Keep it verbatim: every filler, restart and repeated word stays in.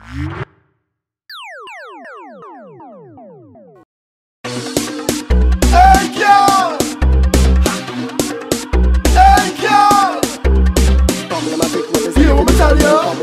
Hey girl, hey girl, hear what me tell you?